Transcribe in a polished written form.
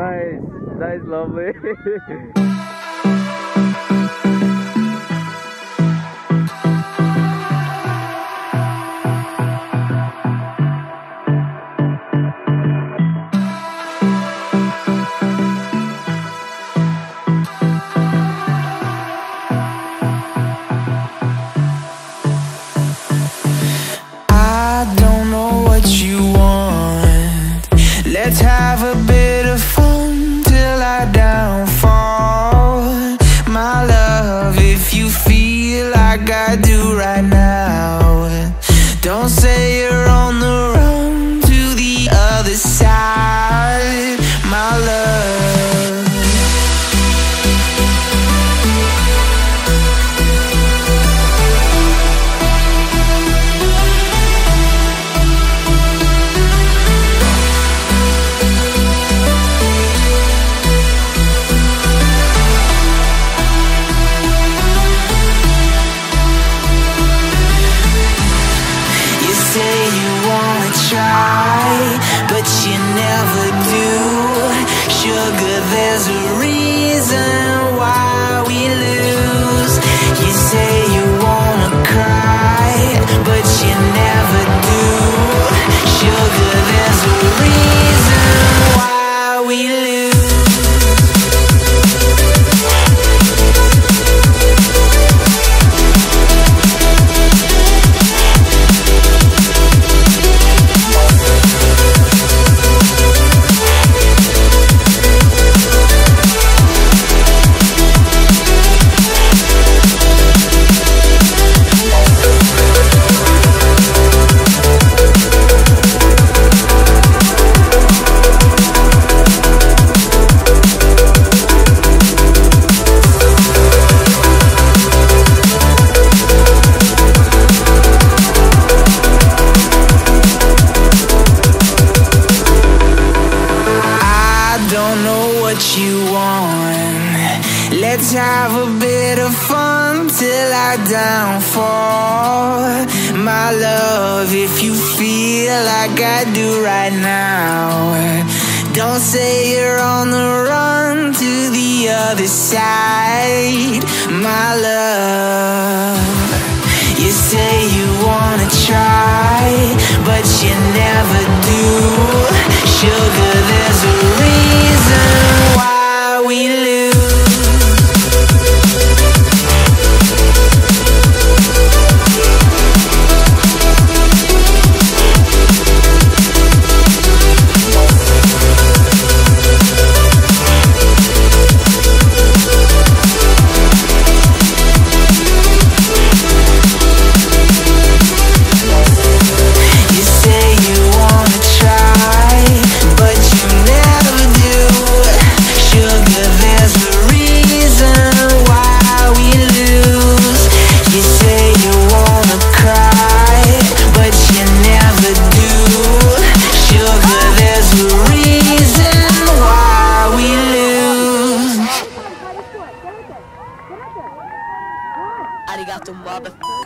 Nice, that is lovely. Let's have a bit of fun till I downfall. My love, if you feel like I do right now, don't say you're on the run to the other side, my love. But you never do. Sugar, there's a reason why we lose. You say you wanna cry, but you never do. Sugar, there's a reason why we lose. You want. Let's have a bit of fun till I downfall, my love, if you feel like I do right now. Don't say you're on the run to the other side, my love. You say you wanna try, but you never do. Sugar, there's a reason why we lose. Arigato, motherfucker.